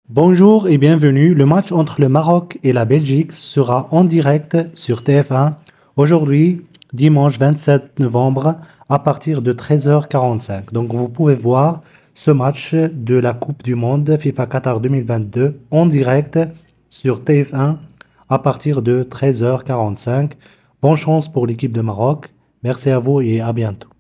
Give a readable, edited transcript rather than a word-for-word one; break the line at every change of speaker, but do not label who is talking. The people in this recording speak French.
Bonjour et bienvenue. Le match entre le Maroc et la Belgique sera en direct sur TF1 aujourd'hui, dimanche 27 novembre, à partir de 13h45. Donc vous pouvez voir ce match de la Coupe du Monde FIFA Qatar 2022 en direct sur TF1 à partir de 13h45. Bonne chance pour l'équipe de Maroc. Merci à vous et à bientôt.